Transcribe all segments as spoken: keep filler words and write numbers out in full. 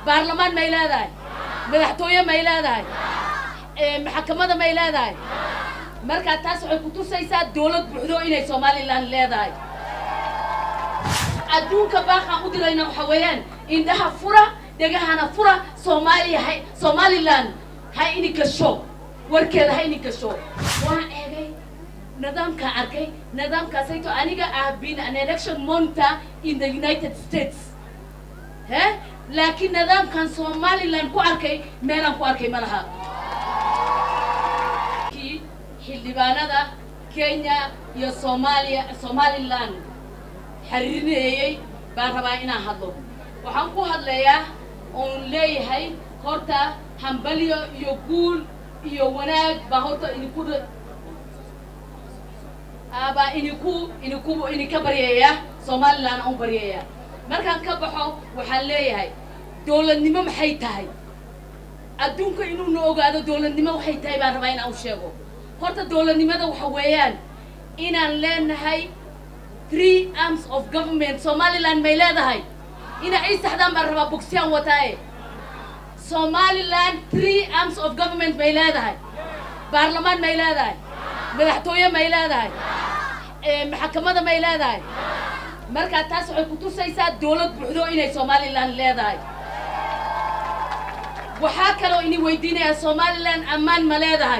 برلمان ما يلاذاي مدحتوية ما يلاذاي محكمة ما يلاذاي مركز تاسع كتوسيسا دولة بحدو إني سومالي لان لاذاي أدونك باقا أدرينا وحويان إنها فرة دقاهنا فرة سومالي هاي سومالي لان هاي إني كشو وركيد هاي إني كشو وانا إيجي نظام كأركي نظام كسيتو أنيجا I've been an election monitor in the United States ها لكن نظام كان سومالي لان كأركي ميلان كأركي ملها كي حلبانا دا كينيا يا سوماليا سومالي لان حريري باربا إنا هادلو وحنكو هادليا on لي هاي هورتا همبليو يقول يوناك بهورتا إنكود أبا إنكو إنكو إنك بريئة سومالي لان أو بريئة مركان كبحو وحلي هاي دولة نما محيتاي أدونك إنو نوغا هذا دولة نما محيتاي باربا إنا أو شيغو هورتا دولة نما دا وحويان إنا لان هاي three arms of government Somaliland ما يلاذاي إنا أي استخدام بربا بوكسيان وتاي Somaliland three arms of government ما يلاذاي برلمان ما يلاذاي مدحتوية ما يلاذاي محكمة ما يلاذاي مركز تاسع كتوسيسا دولة بحدو إني Somaliland لاذاي وحاكلو إني ويديني Somaliland أمان ما لاذاي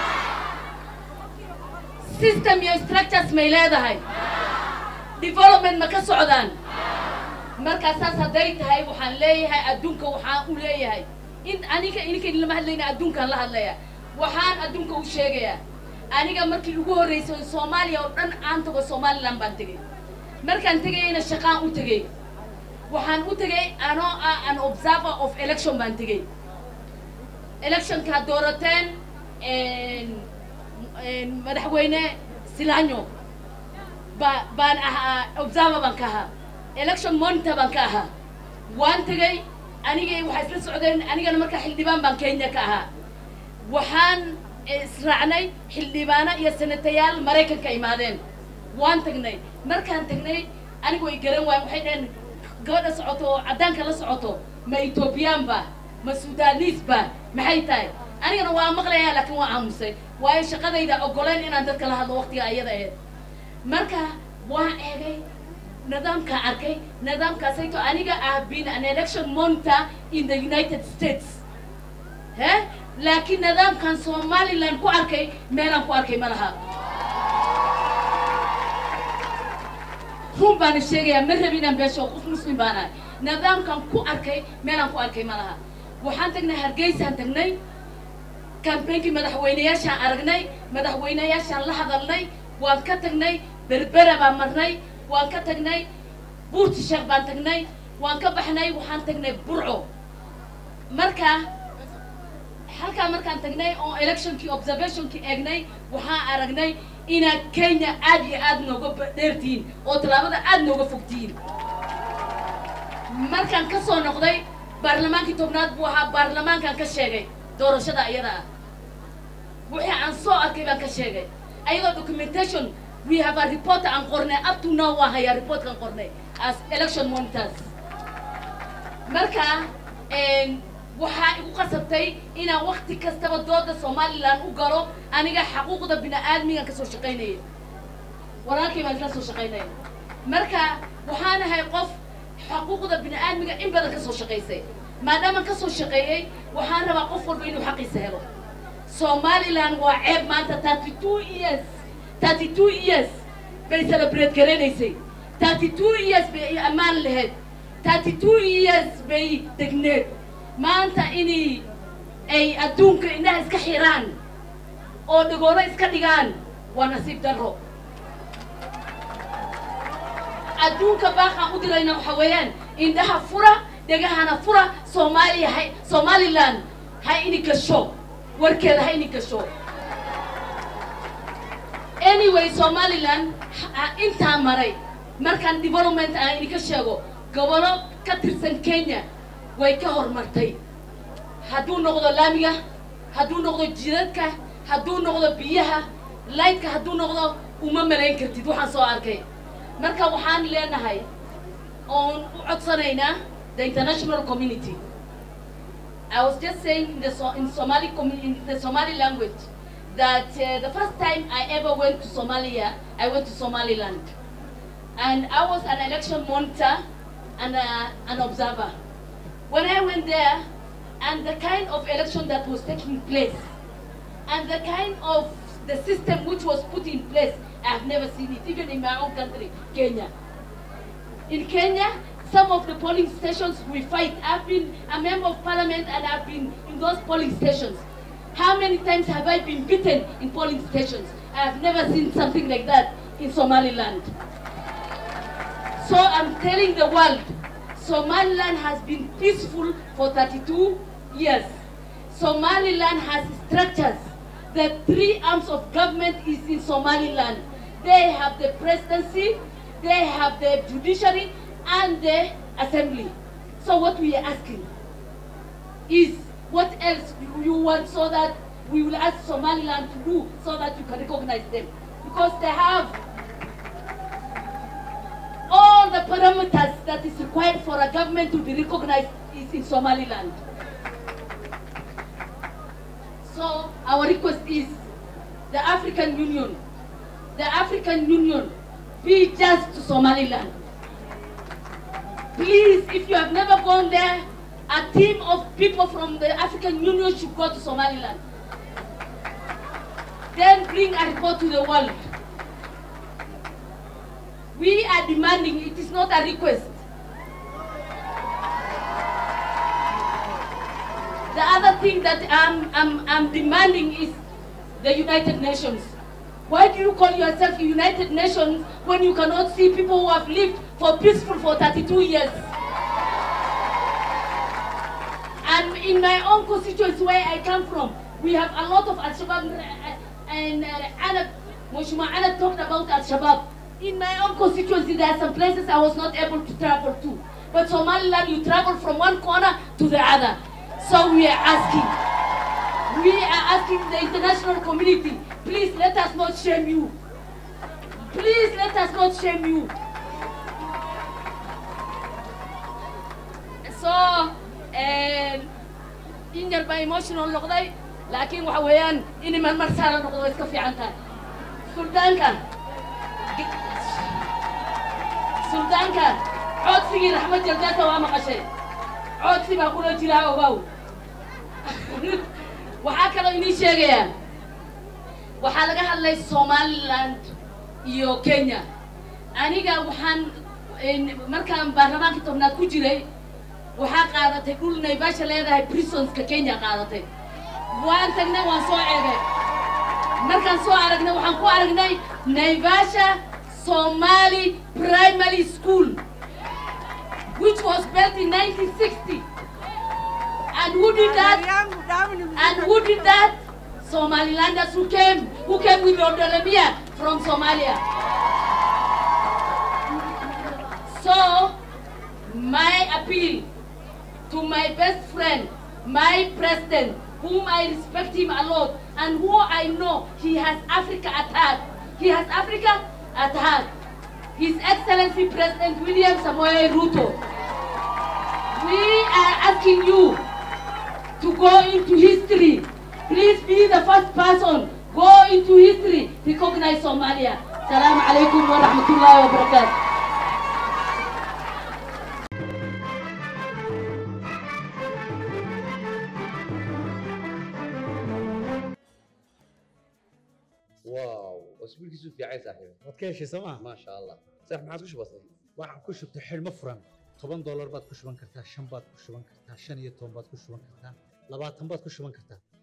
system يا structures ما يلاذاي development ما كسعودان مركز أساس هديت هاي وحن لي هاي أدونك وحن ولي هاي إنت أنيك أنيك اللي ما هدلينا أدونك الله هدليا وحن أدونك وشيء أنيك مركز يقول رئيس الصوماليا ورن أنت بالصومال لام بنتجي مركز أنتجي إن الشقاء أنتجي وحن أنتجي أنا أنا observer of election بنتجي election كدورتين إن إن مدحوينه سيلانيو بان observer بنكها election monitor بنكها وانت جاي أنا جاي وحيد السعوديين أنا جاي مركز حلبان بنكينيا كها وحان إسرعني حلبانا يا سنتيال مريكا كيمادين وانت جناي مركز انت جناي أنا جاي جرين وحيدين قاد سعوتو عدان كلا سعوتو ما إثيوبيان با ما سودانيس با ما حيتاي أنا جاي نوع مغلية لكن وعمسي وإيش قضية إذا أقولين إن عندك لها الوقت يا أيده مركز واحد نظام كأركي نظام كسيتو أنيجا I've been an election monitor in the United States ها لكن نظام كان سومالي لان كأركي ميلان كأركي ملها هم بان الشيء يا مرة بينا بيشوا خوف مسلم بانا نظام كان كأركي ميلان كأركي ملها وحنتجنا هرجيس هنتجني كان بينك مدحوينياش أرجني مدحوينياش لحظة وانكتجني بربرة بمرني وان كتجني بورت الشيخ بان تجني وان كبحني وحان تجني برعو مركا حلقة مركا تجني أو election كي observation كي أجني وحان أرجني إن كينيا أدي أد نوجو بدرتين أو تلامذا أد نوجو فوقتين مركا كسو نقضي برلمان كي تبنات بوها برلمان كان كشيء دور شدا أيضا وحي عن صوت كيف كشيء أيضا documentation we have a report on Corne up to now we have a report on Corne as election monitors. مركا إن وحا وقصتي إن وقت كستبدو ده Somaliland وقالوا أنا جا حقوق ده بنا آدمي كسر شقيني ولكن ما كسر شقيني مركا وحنا هيقف حقوق ده بنا آدمي إن بدك كسر شقيسي ما دام كسر شقيني وحنا وقف بينه حق سهله Somaliland وعيب ما أنت thirty-two years thirty-two years بي celebrate كرينيسي thirty-two years بي أمان لهاد thirty-two years بي تجنيد ما أنت إني أي أدونك إنها إسكحيران أو دقورة إسكديان ونصيب درو أدونك باقا أدرينا وحويان إنها فرة دقاهنا فرة سومالي هاي سومالي لان هاي إني كشو وركيد هاي إني كشو anyway Somaliland inta maray markan development ay ka sheego gobolo ka tirsan Kenya way ka hormartay haduu noqdo laamiga haduu noqdo jidadka haduu noqdo biyaha lightka haduu noqdo uma maleyn kartid waxaan soo arkay marka waxaan leenahay on u codsanayna the international community I was just saying in the so in Somali in the Somali language that uh, the first time I ever went to Somalia, I went to Somaliland, and I was an election monitor and a, an observer. When I went there, and the kind of election that was taking place, and the kind of the system which was put in place, I have never seen it, even in my own country, Kenya. In Kenya, some of the polling stations we fight. I've been a member of parliament and I've been in those polling stations. How many times have I been beaten in polling stations? I have never seen something like that in Somaliland. So I'm telling the world, Somaliland has been peaceful for thirty-two years. Somaliland has structures. The three arms of government is in Somaliland. They have the presidency, they have the judiciary, and the assembly. So what we are asking is, what else do you want so that we will ask Somaliland to do so that you can recognize them? Because they have all the parameters that is required for a government to be recognized is in Somaliland. So our request is the African Union, the African Union, be just to Somaliland. Please, if you have never gone there, a team of people from the African Union should go to Somaliland. Then bring a report to the world. We are demanding, it is not a request. The other thing that I'm, I'm, I'm demanding is the United Nations. Why do you call yourself United Nations when you cannot see people who have lived for peaceful for thirty-two years? And in my own constituency where I come from, we have a lot of Al-Shabaab, and Anna, Moshuma Anna talked about Al-Shabaab. In my own constituency, there are some places I was not able to travel to. But Somaliland, you travel from one corner to the other. So we are asking, we are asking the international community, please let us not shame you. Please let us not shame you. So, in your by emotional noqday, laakiin waxa weeyaan in man mar saaran noqdo iska fiican tahay. Suldaanka Suldaanka codsigii Raxmad Jaldaata waa maqashay. Codsi baa kula jira ogow. Waxaa kaloo inii sheegaya, waxaa laga hadlay Somaliland iyo Kenya. Aniga waxaan markaan baarlamaanka tobnaad ku jiray, waxaa qaadatay dhul Naivasha leedahay prisons ka Kenya qaadatay. Waan tagnay waan soo eegay. Markaan soo aragnay waxaan ku aragnay Naivasha Somali Primary School, which was built in nineteen sixty. And who did that? And who did that? Somalilanders who came, who came with Odalemia from Somalia. So, my appeal to my best friend, my president, whom I respect him a lot, and who I know he has Africa at heart. He has Africa at heart. His Excellency President William Samoei Ruto. We are asking you to go into history. Please be the first person. Go into history. Recognize Somalia. Assalamu alaikum wa rahmatullahi wa barakatuh. واو اسبوع كيسو في عين صاحبي wadkeeshi sama ما شاء الله صاحب maxaad ku shubatay waxaan ku shubtay xilmo furan toban dollar baad ku shuban kartaa shan baad ku shuban kartaa shan iyo toban baad ku shuban kartaa labaatan baad ku shuban kartaa